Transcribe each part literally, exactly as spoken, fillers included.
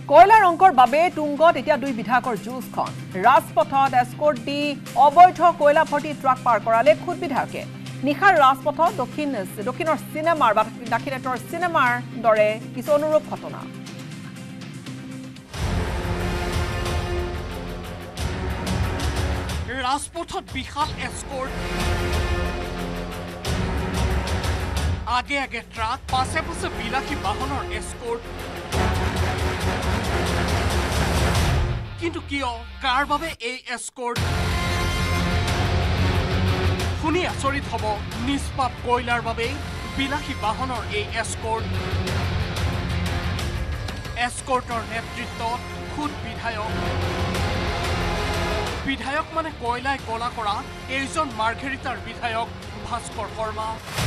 কয়লাৰ অংকৰ বাবে তুংগত এতিয়া দুই বিধায়কৰ যুঁজখন ৰাজপথত এস্কৰ্ট দি অবৈধ কয়লা ভৰ্তি ট্ৰাক পাৰ কৰালে খুদ বিধায়কে নিখাৰ ৰাজপথত দক্ষিণ দক্ষিণৰ চিনেমাৰ বা দাক্ষিণাত্যৰ চিনেমাৰ দৰে কিছু অনুৰূপ ঘটনা ৰাজপথত বিশাল এস্কৰ্ট আগে আগে ট্ৰাক পাছে পাছে বিলাসী বাহনৰ এস্কৰ্ট কিন্তু কিয় কাৰ বাবে এই এস্কৰ্ট শুনি আচৰিত হ'ব নিষ্পাপ কয়লাৰ বাবে বিলাসী বাহনৰ এই এস্কৰ্ট এস্কৰ্টৰ নেতৃত্বত খুদ বিধায়ক বিধায়ক মানে কয়লাই কলা কৰা এইজন মাৰ্ঘেৰিটাৰ বিধায়ক ভাস্কৰ শৰ্মা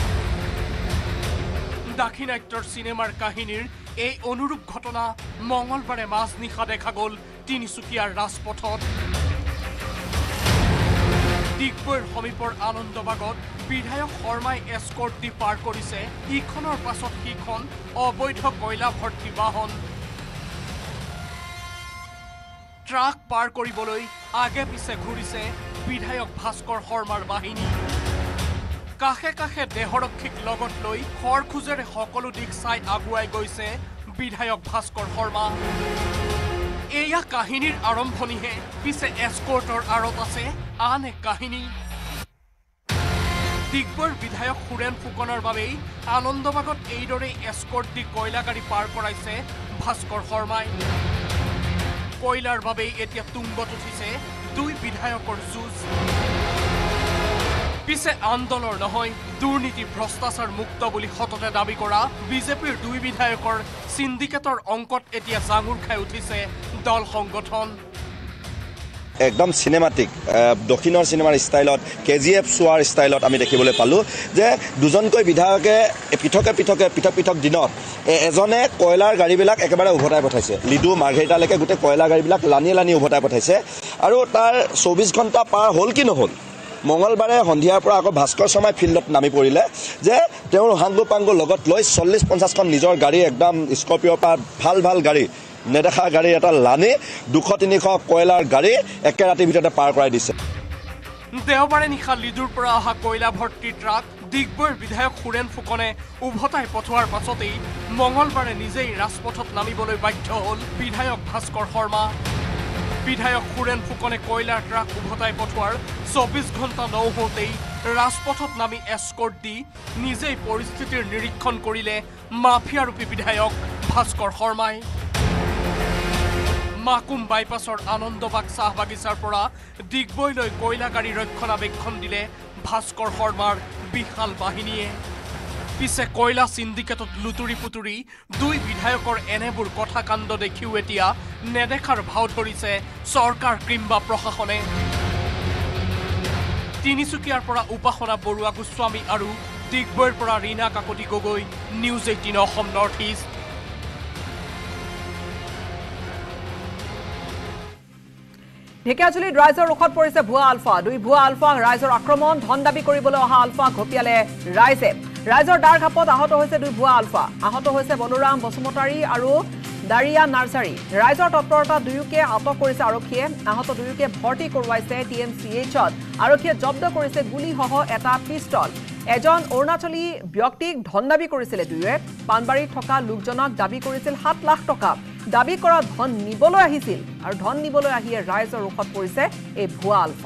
দাক্ষিণাত্যৰ চিনেমাৰ কাহিনীৰ এই অনুৰূপ ঘটনা মঙলবাৰে মাজনিশা দেখা গ'ল তিনিচুকীয়াৰ ৰাজপথত ডিগবৈৰ সমীপৰ আনন্দবাগত বিধায়ক শৰ্মাই এস্কৰ্ট দি পাৰ কৰিছে ইখনৰ পাছত সিখন অবৈধ কয়লা ভৰ্তি বাহন ট্ৰাক পাৰ কৰিবলৈ আগে পিছে ঘূৰিছে বিধায়ক ভাস্কৰ শৰ্মাৰ বাহিনী কাষে কাষে দেহৰক্ষীক লগত লৈ খৰখোজেৰে সকলো দিশ চাই আগুৱাই গৈছে বিধায়ক ভাস্কৰ শৰ্মা এয়া কাহিনীৰ আৰম্ভণিহে পিছে এস্কৰ্টৰ আঁৰত আছে আন এক কাহিনী ডিগবৈৰ বিধায়ক সুৰেন ফুকনৰ বাবেই আনন্দবাগত এইদৰে এস্কৰ্ট দি কয়লা গাড়ী পাৰ কৰাইছে ভাস্কৰ শৰ্মাই কয়লাৰ বাবে এতিয়া তুংগত উঠিছে দুই বিধায়কৰ যুঁজ পিছে আন্দোলনৰ নহয় দুৰ্নীতি ভ্ৰষ্টাচাৰ মুক্ত বুলি সততে দাবী কৰা বিজেপিৰ দুই বিধায়কৰ সিন্ডিকেটৰ অংকত এতিয়া জাঙুৰ খাই উঠিছে দল সংগঠন একদম সিনেমাটিক দক্ষিণৰ সিনেমাৰ ষ্টাইলত কেজিএফ চোৱাৰ ষ্টাইলত আমি দেখিবলৈ পালোঁ যে দুজনকৈ বিধায়কে পৃথকে পৃথকে পৃথক পৃথক দিনত এজনে কয়লাৰ গাড়ীবিলাক একেবাৰে উভতাই পঠাইছে লিডু মাৰ্ঘেৰিটালৈকে গোটেই কয়লা গাড়ীবিলাক লানি লানি উভতাই পঠাইছে আৰু তাৰ চৌবিছ ঘণ্টা পাৰ হ'ল কি নহ'ল মঙলবাৰে সন্ধিয়াৰ পৰা আকৌ ভাস্কৰ শৰ্মাই ফিল্ডত নামি পৰিলে যে তেওঁৰ হাংগু পাংগু লগত লৈ চল্লিছ পঞ্চাছখন নিজৰ গাড়ী একদম স্কৰ্পিঅ'ৰ পৰা ভাল ভাল গাড়ী নেদেখা গাড়ী এটা লানি দুশ তিনিশ কয়লাৰ গাড়ী একে ৰাতিৰ ভিতৰতে পাৰ কৰাই দিছে দেওবাৰে নিশা লিডুৰ পৰা অহা কয়লা ভৰ্তি ট্ৰাক ডিগবৈৰ বিধায়ক সুৰেন ফুকনে উভতাই পঠোৱাৰ পাছতেই মঙলবাৰে নিজেই ৰাজপথত নামিবলৈ বাধ্য হ'ল বিধায়ক ভাস্কৰ শৰ্মা বিধায়ক সুৰেন ফুকনে কয়লাৰ ট্ৰাক উভতাই পঠোৱাৰ চৌবিছ ঘণ্টা নহওঁতেই ৰাজপথত নামি এস্কৰ্ট দি নিজেই পৰিস্থিতিৰ নিৰীক্ষণ কৰিলে মাফিয়াৰূপী বিধায়ক ভাস্কৰ শৰ্মাই মাকুম বাইপাছৰ আনন্দবাগ চাহ বাগিচাৰ পৰা ডিগবৈলৈ কয়লা গাড়ী ৰক্ষণাবেক্ষণ দিলে ভাস্কৰ শৰ্মাৰ বিশাল বাহিনীয়ে পিছে কয়লা সিন্ডিকেটত লুতুৰি পুতুৰি দুই বিধায়কৰ এনেবোৰ কথা কাণ্ড দেখিও এতিয়া নেদেখাৰ ভাও ধৰিছে চৰকাৰ কিম্বা প্ৰশাসনে তিনিচুকীয়াৰ পৰা উপাসনা বৰুৱা গোস্বামী আৰু ডিগবৈৰ পৰা Rina Kakati Gogoi news eighteen Assam north east ঢেকিয়াজুলিত ৰাইজৰ ৰোষত পৰিছে ভুৱা আলফা দুই ভুৱা আলফা ৰাইজৰ আক্ৰমণ ধন দাবী কৰিবলৈ অহা আলফা ঘপিয়ালে ৰাইজে ৰাইজৰ ডাৰ খাপত আহত হৈছে দুই ভুৱা আলফা আহত হৈছে বলোৰাম বসুমতাৰী আৰু দাৰিয়া নাৰ্চাৰী ৰাইজৰ তৎপৰতা দুয়োকে আটক কৰিছে আৰক্ষীয়ে আহত দুয়োকে ভৰ্তি কৰোৱাইছে টি এম চি এইচত আৰক্ষীয়ে জব্দ কৰিছে গুলীসহ এটা পিষ্টল এজন অৰুণাচলী ব্যক্তিক ধন দাবী কৰিছিলে দুয়োৱে পানবাৰীত থকা লোকজনক দাবী কৰিছিল সাত লাখ টকা দাবী কৰা ধন নিবলৈ আহিছিল আৰু ধন নিবলৈ আহিয়ে ৰাইজৰ ৰোষত পৰিছে এই ভুৱা আলফা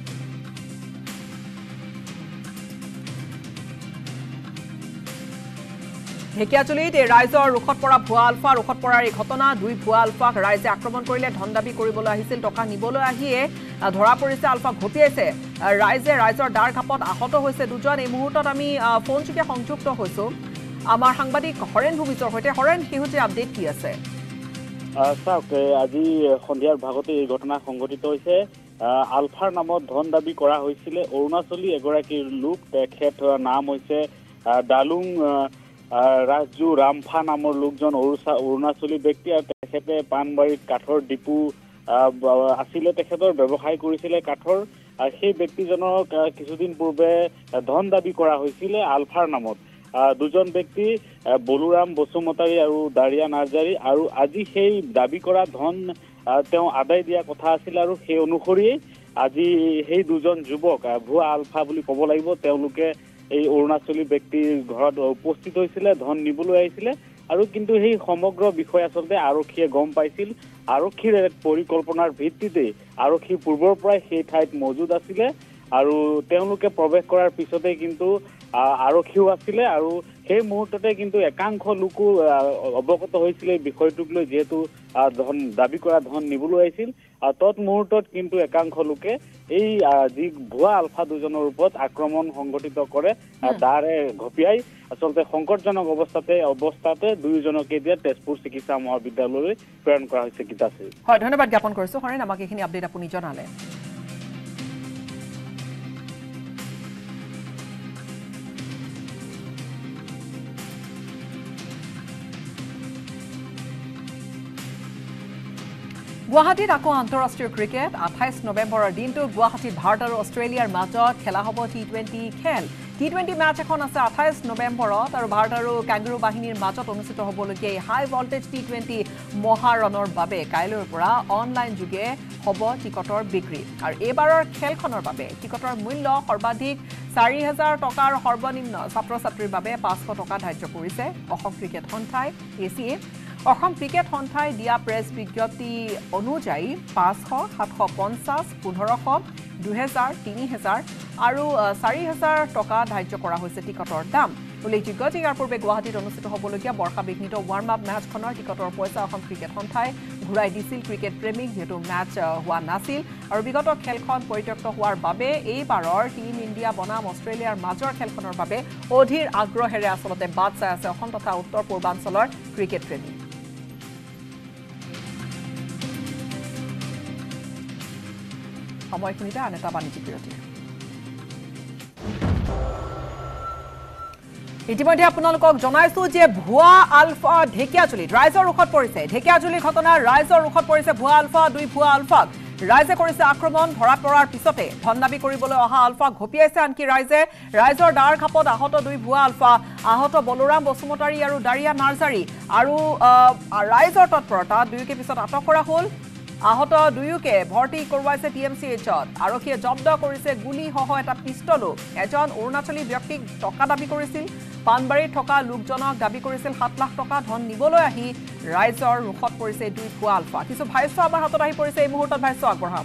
ঢেকিয়াজুলিত এই ৰাইজৰ ৰোষত পৰা ভুৱা আলফা ৰোষত পৰাৰ এই ঘটনা দুই ভুৱা আলফাক ৰাইজে আক্ৰমণ কৰিলে ধন দাবী কৰিবলৈ আহিছিল টকা নিবলৈ আহিয়ে ধৰা পৰিছে আলফা ঘপিয়াইছে ৰাইজে ৰাইজৰ ডাৰ খাপত আহত হৈছে দুজন এই মুহূৰ্তত আমি ফোনযোগে সংযুক্ত হৈছোঁ আমাৰ সাংবাদিক হৰেণ ভূমিজৰ সৈতে হৰেণ শেহতীয়া আপডেট কি আছে চাওক আজি সন্ধিয়াৰ ভাগতে এই ঘটনা সংঘটিত হৈছে আলফাৰ নামত ধন দাবী কৰা হৈছিলে অৰুণাচলী এগৰাকী লোক তেখেতৰ নাম হৈছে ডালুং ৰাজু ৰামফা নামৰ লোকজন অৰুণাচলী ব্যক্তি আৰু তেখেতে পানবাৰীত কাঠৰ ডিপু আছিলে তেখেতৰ ব্যৱসায় কৰিছিলে কাঠৰ সেই ব্যক্তিজনক কিছুদিন পূৰ্বে ধন দাবী কৰা হৈছিলে আলফাৰ নামত দুজন ব্যক্তি বলুৰাম বসুমতাৰী আৰু দাৰিয়া নাৰ্জাৰী আৰু আজি সেই দাবী কৰা ধন তেওঁ আদায় দিয়া কথা আছিল আৰু সেই অনুসৰি আজি সেই দুজন যুৱক ভুৱা আলফা বুলি ক'ব লাগিব তেওঁলোকে এই অৰুণাচলী ব্যক্তিৰ ঘৰত উপস্থিত হৈছিলে ধন নিবলৈ আহিছিলে আৰু কিন্তু সেই সমগ্ৰ বিষয় আচলতে আৰক্ষীয়ে গম পাইছিল আৰক্ষীৰ পৰিকল্পনাৰ ভিত্তিতে আৰক্ষী পূৰ্বৰ পৰাই সেই ঠাইত মজুদ আছিলে আৰু তেওঁলোকে প্ৰৱেশ কৰাৰ পিছতে কিন্তু আৰক্ষীও আছিলে আৰু সেই মুহূৰ্ততে কিন্তু একাংশ লোকো অৱগত হৈছিলে বিষয়টোক লৈ যেহেতু ধন দাবী কৰা ধন নিবলৈ আহিছিল তৎ মুহূৰ্তত কিন্তু একাংশ লোকে এই যি ভুৱা আলফা দুজনৰ ওপৰত আক্ৰমণ সংঘটিত কৰে তাৰে ঘপিয়াই আচলতে সংকটজনক অৱস্থাতে অৱস্থাতে দুয়োজনকে এতিয়া তেজপুৰ চিকিৎসা মহাবিদ্যালয়লৈ প্ৰেৰণ কৰা হৈছে গীতাশ্ৰী হয় ধন্যবাদ জ্ঞাপন কৰিছো হৰেণ আমাক এইখিনি আপডেট আপুনি জনালে গুৱাহাটীত আকৌ আন্তঃৰাষ্ট্ৰীয় ক্ৰিকেট আঠাইছ নৱেম্বৰৰ দিনটো গুৱাহাটীত ভাৰত আৰু অষ্ট্ৰেলিয়াৰ মাজত খেলা হ'ব টি টুৱেণ্টি খেল টি টুৱেণ্টি মেচ এখন আছে আঠাইছ নৱেম্বৰত আৰু ভাৰত আৰু কেংগাৰু বাহিনীৰ মাজত অনুষ্ঠিত হ'বলগীয়া এই হাই ভল্টেজ টি টুৱেণ্টি মহাৰণৰ বাবে কাইলৈৰ পৰা অনলাইন যোগে হ'ব টিকটৰ বিক্ৰী আৰু এইবাৰৰ খেলখনৰ বাবে টিকটৰ মূল্য সৰ্বাধিক চাৰি হাজাৰ টকাৰ সৰ্বনিম্ন ছাত্ৰ ছাত্ৰীৰ বাবে পাঁচশ টকা ধাৰ্য কৰিছে অসম ক্ৰিকেট সন্থাই A C A Assam cricket সন্থাই দিয়া প্ৰেছ বিজ্ঞপ্তি অনুযায়ী পাঁচশ সাতশ পঞ্চাছ পোন্ধৰশ দুহেজাৰ তিনি হেজাৰ আৰু চাৰি হাজাৰ টকা ধাৰ্য কৰা হৈছে টিকটৰ দাম উল্লেখযোগ্য যে ইয়াৰ পূৰ্বে গুৱাহাটীত অনুষ্ঠিত হ'বলগীয়া বৰ্ষাবিঘ্নিত ৱাৰ্ম আপ মেচখনৰ টিকটৰ পইচা অসম ক্ৰিকেট সন্থাই ঘূৰাই দিছিল ক্ৰিকেট প্ৰেমীক যিহেতু মেচ হোৱা নাছিল আৰু বিগত খেলখন পৰিত্যক্ত হোৱাৰ বাবে এইবাৰৰ টীম ইণ্ডিয়া বনাম অষ্ট্ৰেলিয়াৰ মাজৰ খেলখনৰ বাবে অধীৰ আগ্ৰহেৰে আচলতে বাট চাই আছে অসম তথা উত্তৰ পূৰ্বাঞ্চলৰ ক্ৰিকেট প্ৰেমী সময়খিনিতে আন এটা বাণিজ্যিক বিৰতি ইতিমধ্যে আপোনালোকক জনাইছো যে ভুৱা আলফা ঢেকিয়াজুলিত ৰাইজৰ ৰুখত পৰিছে ঢেকিয়াজুলি ঘটনা ৰাইজৰ ৰুখত পৰিছে ভুৱা আলফা দুই ভুৱা আলফাক ৰাইজে কৰিছে আক্ৰমণ ধৰা পৰাৰ পিছতে ধন দাবী কৰিবলৈ অহা আলফাক ঘপিয়াইছে আনকি ৰাইজে ৰাইজৰ ডাৰ খাপত আহত দুই ভুৱা আলফা আহত বলুৰাম বসুমতাৰী আৰু দাৰিয়া নাৰ্জাৰী আৰু ৰাইজৰ তৎপৰতা দুয়োকে পিছত আটক কৰা হ'ল আহত দুয়োকে ভৰ্তি কৰোৱাইছে টি এম চি এইচত আৰক্ষীয়ে জব্দ কৰিছে গুলীসহ এটা পিষ্টলো এজন অৰুণাচলী ব্যক্তিক টকা দাবী কৰিছিল পানবাৰীত থকা লোকজনক দাবী কৰিছিল সাত লাখ টকা ধন নিবলৈ আহি ৰাইজৰ ৰুখত পৰিছে দুই ভুৱা আলফা কিছু ভাষ্য আমাৰ হাতত আহি পৰিছে এই মুহূৰ্তত ভাষ্য আগবঢ়াম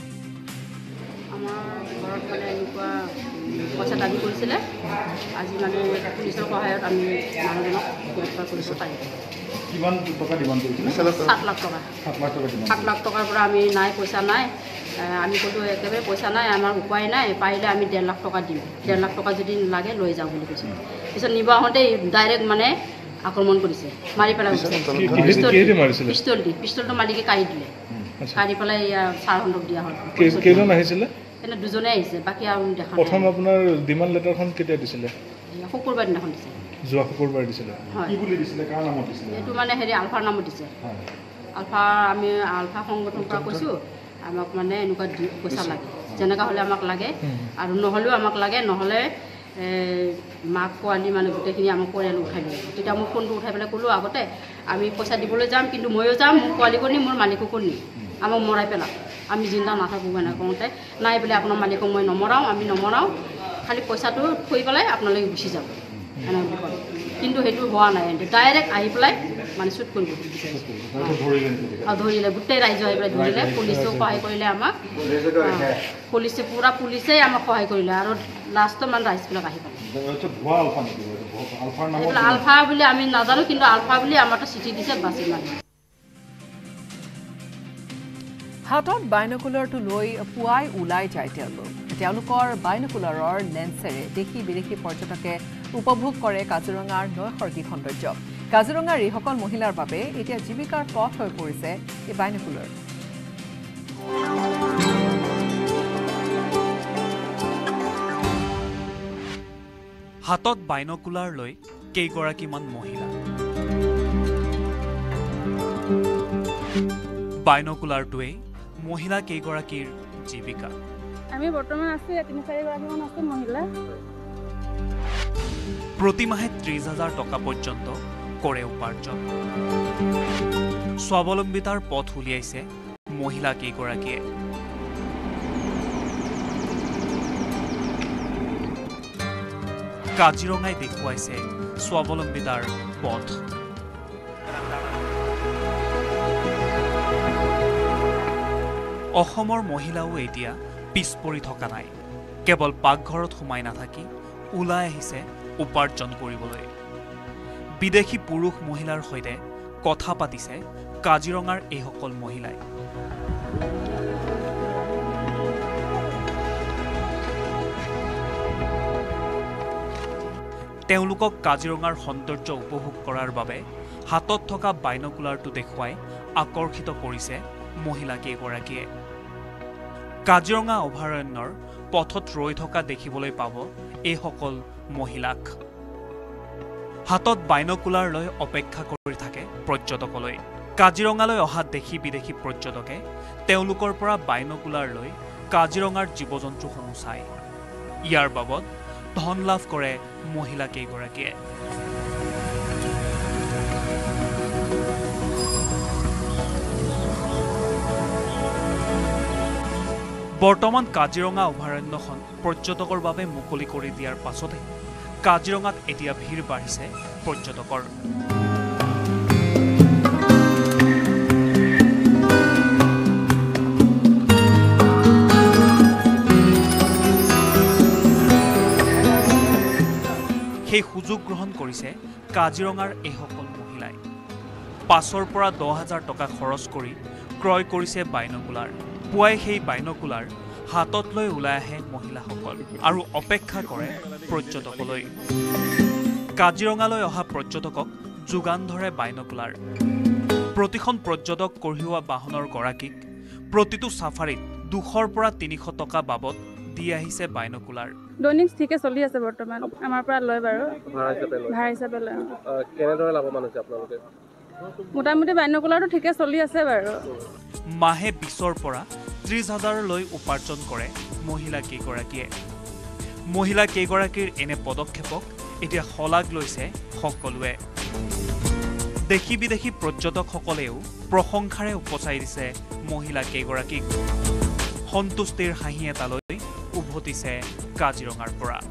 আমাৰ ঘৰত মানে এনেকুৱা পইচা দাবী কৰিছিলে আজি মানে পুলিচৰ সহায়ত আমি মানুহজনক গ্ৰেপ্তাৰ কৰিব পাৰিম কিমান টকা ডিমাণ্ড কৰিছিলে সাত লাখ টকা সাত লাখ টকা ডিমাণ্ড সাত লাখ টকাৰ পৰা আমি নাই পইচা নাই আমি ক'লোঁ একেবাৰে পইচা নাই আমাৰ উপায় নাই পাৰিলে আমি ডেৰ লাখ টকা দিম ডেৰ লাখ টকা যদি লাগে লৈ যাওঁ বুলি কৈছোঁ পিছত নিব আহোঁতে ডাইৰেক্ট মানে আক্ৰমণ কৰিছে মাৰি পেলাই পিষ্টল দি পিষ্টলটো মালিকে কাঢ়ি দিলে কাঢ়ি পেলাই ছাৰহঁতক দিয়া হ'ল কেইজন আহিছিলে এনে দুজনে আহিছে বাকী আৰু দেখা প্ৰথম আপোনাৰ ডিমাণ্ড লেটাৰখন কেতিয়া দিছিলে শুকুৰবাৰ দিনাখন দিছে যোৱা শুকুৰবাৰ দিছিলে কি বুলি দিছিলে কাৰ নামত দিছিলে এইটো মানে হেৰি আলফাৰ নামত দিছে আলফা আমি আলফা সংগঠনৰ পৰা কৈছোঁ আমাক মানে এনেকুৱা পইচা লাগে যেনেকুৱা হ'লে আমাক লাগে আৰু নহ'লেও আমাক লাগে নহ'লে মাক পোৱালি মানে গোটেইখিনি আমাক পৰিয়াল উঠাই দিয়ে তেতিয়া মোক ফোনটো উঠাই পেলাই ক'লোঁ আগতে আমি পইচা দিবলৈ যাম কিন্তু ময়ো যাম মোৰ পোৱালিকো নি মোৰ মালিককো নি আমাক মৰাই পেলাম আমি জিন্দা নাথাকোঁ মানে কওঁতে নাই বোলে আপোনাৰ মালিকক মই নমৰাওঁ আমি নমৰাওঁ খালি পইচাটো থৈ পেলাই আপোনালোকে গুচি যাব এনেকৈ বুলি ক'লে কিন্তু সেইটো হোৱা নাই ডাইৰেক্ট আহি পেলাই মানে শ্বুট কৰিব আৰু ধৰিলে গোটেই ৰাইজে আহি পেলাই ধৰিলে পুলিচেও সহায় কৰিলে আমাক পুলিচে পূৰা পুলিচেই আমাক সহায় কৰিলে আৰু লাষ্টত মানে ৰাইজবিলাক আহি পালে আলফা বুলি আমি নাজানো কিন্তু আলফা বুলি আমাৰতো চিঠি দিছে বাছি মানে হাতত বাইনকুলাৰটো লৈ পুৱাই ওলাই যায় তেওঁলোক তেওঁলোকৰ বাইনকুলাৰৰ লেন্সেৰে দেশী বিদেশী পৰ্যটকে উপভোগ কৰে কাজিৰঙাৰ নৈসৰ্গিক সৌন্দৰ্য কাজিৰঙাৰ এইসকল মহিলাৰ বাবে এতিয়া জীৱিকাৰ পথ হৈ পৰিছে এই বাইনকুলাৰ হাতত বাইনকুলাৰ লৈ কেইগৰাকীমান মহিলা বাইনকুলাৰটোৱে মহিলা কেইগৰাকীৰ জীৱিকা আমি বৰ্তমান আছো তিনি চাৰি গৰাকীমান আছো মহিলা প্ৰতিমাহে ত্ৰিশ হাজাৰ টকা পৰ্যন্ত কৰে উপাৰ্জন স্বাৱলম্বিতাৰ পথ উলিয়াইছে মহিলা কেইগৰাকীয়ে কাজিৰঙাই দেখুৱাইছে স্বাৱলম্বিতাৰ পথ অসমৰ মহিলাও এতিয়া পিছ পৰি থকা নাই কেৱল পাকঘৰত সোমাই নাথাকি ওলাই আহিছে উপাৰ্জন কৰিবলৈ বিদেশী পুৰুষ মহিলাৰ সৈতে কথা পাতিছে কাজিৰঙাৰ এইসকল মহিলাই তেওঁলোকক কাজিৰঙাৰ সৌন্দৰ্য উপভোগ কৰাৰ বাবে হাতত থকা বাইনকুলাৰটো দেখুৱাই আকৰ্ষিত কৰিছে মহিলা কেইগৰাকীয়ে কাজিৰঙা অভয়াৰণ্যৰ পথত ৰৈ থকা দেখিবলৈ পাব এইসকল মহিলাক হাতত বাইনকুলাৰ লৈ অপেক্ষা কৰি থাকে পৰ্যটকলৈ কাজিৰঙালৈ অহা দেশী বিদেশী পৰ্যটকে তেওঁলোকৰ পৰা বাইনকুলাৰ লৈ কাজিৰঙাৰ জীৱ-জন্তুসমূহ চায় ইয়াৰ বাবদ ধন লাভ কৰে মহিলা কেইগৰাকীয়ে বৰ্তমান কাজিৰঙা অভয়াৰণ্যখন পৰ্যটকৰ বাবে মুকলি কৰি দিয়াৰ পাছতে কাজিৰঙাত এতিয়া ভিৰ বাঢ়িছে পৰ্যটকৰ সেই সুযোগ গ্ৰহণ কৰিছে কাজিৰঙাৰ এইসকল মহিলাই পাঁচৰ পৰা দহ হাজাৰ টকা খৰচ কৰি ক্ৰয় কৰিছে বাইনকুলাৰ পুৱাই সেই বাইনকুলাৰ হাতত লৈ ওলাই আহে মহিলাসকল আৰু অপেক্ষা কৰে পৰ্যটকলৈ কাজিৰঙালৈ অহা পৰ্যটকক যোগান ধৰে বাইনকুলাৰ প্ৰতিখন পৰ্যটক কঢ়িওৱা বাহনৰ গৰাকীক প্ৰতিটো সাফাৰীত দুশৰ পৰা তিনিশ টকা বাবদ দি আহিছে বাইনকুলাৰ দৈনিক ঠিকে চলি আছে বৰ্তমান আমাৰ পৰা লয় বাৰু ভাড়া হিচাপে লয় কেনেদৰে লাভৱান হৈছে আপোনালোকে মোটামুটি বাইনকুলাৰটো ঠিকে চলি আছে বাৰু মাহে বিশৰ পৰা ত্ৰিশ হাজাৰলৈ উপাৰ্জন কৰে মহিলা কেইগৰাকীয়ে মহিলা কেইগৰাকীৰ এনে পদক্ষেপক এতিয়া শলাগ লৈছে সকলোৱে দেশী বিদেশী পৰ্যটকসকলেও প্ৰশংসাৰে উপচাই দিছে মহিলা কেইগৰাকীক সন্তুষ্টিৰ হাঁহি এটালৈ উভতিছে কাজিৰঙাৰ পৰা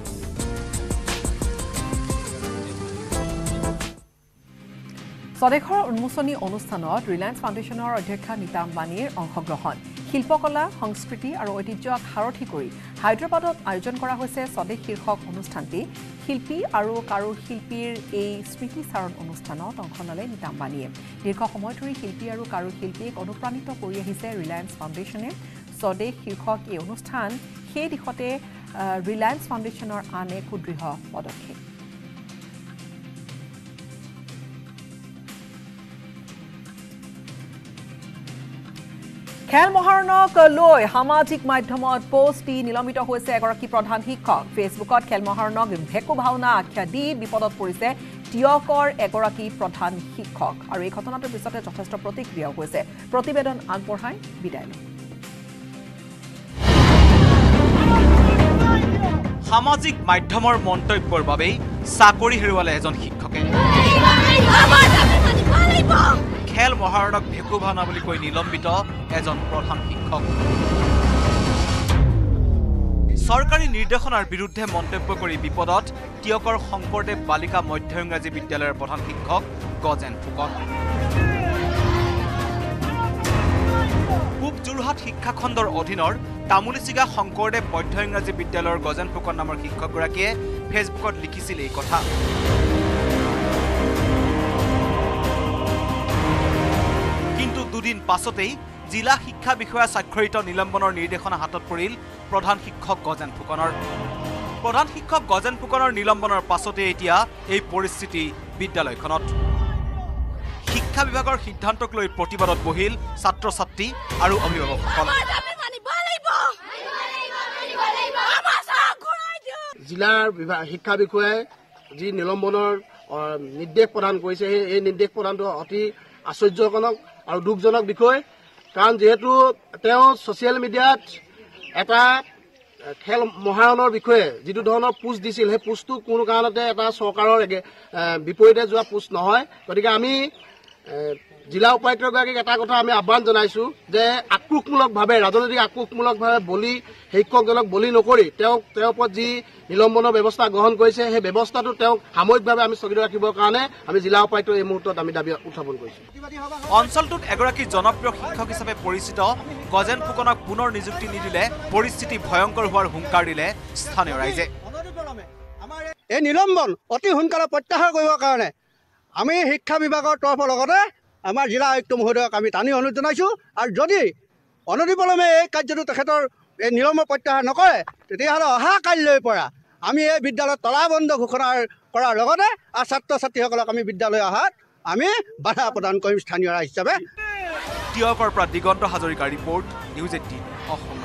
স্বদেশৰ উন্মোচনী অনুষ্ঠানত ৰিলায়েন্স ফাউণ্ডেশ্যনৰ অধ্যক্ষা নীতা আম্বানীৰ অংশগ্ৰহণ শিল্পকলা সংস্কৃতি আৰু ঐতিহ্যক সাৰথি কৰি হায়দৰাবাদত আয়োজন কৰা হৈছে স্বদেশ শীৰ্ষক অনুষ্ঠানটি শিল্পী আৰু কাৰুশিল্পীৰ এই স্মৃতিচাৰণ অনুষ্ঠানত অংশ ল'লে নীতা আম্বানীয়ে দীৰ্ঘ সময় ধৰি শিল্পী আৰু কাৰুশিল্পীক অনুপ্ৰাণিত কৰি আহিছে ৰিলায়েন্স ফাউণ্ডেশ্যনে স্বদেশ শীৰ্ষক এই অনুষ্ঠান সেই দিশতে ৰিলায়েন্স ফাউণ্ডেশ্যনৰ আন এক সুদৃঢ় পদক্ষেপ খেল মহাৰণক লৈ সামাজিক মাধ্যমত পোষ্ট দি নিলম্বিত হৈছে এগৰাকী প্ৰধান শিক্ষক ফেচবুকত খেল মহাৰণক ভেকু ভাওনা আখ্যা দি বিপদত পৰিছে টিয়কৰ এগৰাকী প্ৰধান শিক্ষক আৰু এই ঘটনাটোৰ পিছতে যথেষ্ট প্ৰতিক্ৰিয়াও হৈছে প্ৰতিবেদন আগবঢ়াই বিদায় লয় সামাজিক মাধ্যমৰ মন্তব্যৰ বাবে চাকৰি হেৰুৱালে এজন শিক্ষকে খেল মহাৰণক ভেকু ভাওনা বুলি কৈ নিলম্বিত এজন প্ৰধান শিক্ষক চৰকাৰী নিৰ্দেশনাৰ বিৰুদ্ধে মন্তব্য কৰি বিপদত টিয়কৰ শংকৰদেৱ বালিকা মধ্য ইংৰাজী বিদ্যালয়ৰ প্ৰধান শিক্ষক গজেন ফুকন পূব যোৰহাট শিক্ষাখণ্ডৰ অধীনৰ তামুলিচিগা শংকৰদেৱ মধ্য ইংৰাজী বিদ্যালয়ৰ গজেন ফুকন নামৰ শিক্ষকগৰাকীয়ে ফেচবুকত লিখিছিল এই কথা কিন্তু দুদিন পাছতেই জিলা শিক্ষা বিষয়া স্বাক্ষৰিত নিলম্বনৰ নিৰ্দেশনা হাতত পৰিল প্ৰধান শিক্ষক গজেন ফুকনৰ প্ৰধান শিক্ষক গজেন ফুকনৰ নিলম্বনৰ পাছতে এতিয়া এই পৰিস্থিতি বিদ্যালয়খনত শিক্ষা বিভাগৰ সিদ্ধান্তক লৈ প্ৰতিবাদত বহিল ছাত্ৰ ছাত্ৰী আৰু অভিভাৱকসকল জিলাৰ শিক্ষা বিষয়াই যি নিলম্বনৰ নিৰ্দেশ প্ৰদান কৰিছে এই নিৰ্দেশ প্ৰদানটো অতি আশ্চৰ্যজনক আৰু দুখজনক বিষয় কাৰণ যেহেতু তেওঁ ছ'চিয়েল মিডিয়াত এটা খেল মহাৰণৰ বিষয়ে যিটো ধৰণৰ পোষ্ট দিছিল সেই পোষ্টটো কোনো কাৰণতে এটা চৰকাৰৰ বিপৰীতে যোৱা পোষ্ট নহয় গতিকে আমি জিলা উপায়ুক্তগৰাকীক এটা কথা আমি আহ্বান জনাইছোঁ যে আক্ৰোশমূলকভাৱে ৰাজনৈতিক আক্ৰোশমূলকভাৱে বলি শিক্ষকজনক বলি নকৰি তেওঁক তেওঁৰ ওপৰত যি নিলম্বনৰ ব্যৱস্থা গ্ৰহণ কৰিছে সেই ব্যৱস্থাটো তেওঁক সাময়িকভাৱে আমি স্থগিত ৰাখিবৰ কাৰণে আমি জিলা উপায়ুক্তৰ এই মুহূৰ্তত আমি দাবী উত্থাপন কৰিছোঁ অঞ্চলটোত এগৰাকী জনপ্ৰিয় শিক্ষক হিচাপে পৰিচিত গজেন ফুকনক পুনৰ নিযুক্তি নিদিলে পৰিস্থিতি ভয়ংকৰ হোৱাৰ হুংকাৰ দিলে স্থানীয় ৰাইজে এই নিলম্বন অতি সোনকালে প্ৰত্যাহাৰ কৰিবৰ কাৰণে আমি শিক্ষা বিভাগৰ তৰফৰ লগতে আমাৰ জিলা আয়ুক্ত মহোদয়ক আমি টানি অনুৰোধ জনাইছোঁ আৰু যদি অনতিপলমে এই কাৰ্যটো তেখেতৰ এই নিলম্বন প্ৰত্যাহাৰ নকৰে তেতিয়াহ'লে অহা কাইলৈৰ পৰা আমি এই বিদ্যালয়ত তলাবন্ধ ঘোষণা কৰাৰ লগতে আৰু ছাত্ৰ ছাত্ৰীসকলক আমি বিদ্যালয় অহাত আমি বাধা প্ৰদান কৰিম স্থানীয় ৰাইজ হিচাপে টিয়কৰ পৰা দিগন্ত হাজৰিকাৰ ৰিপৰ্ট নিউজ এইটিন অসম।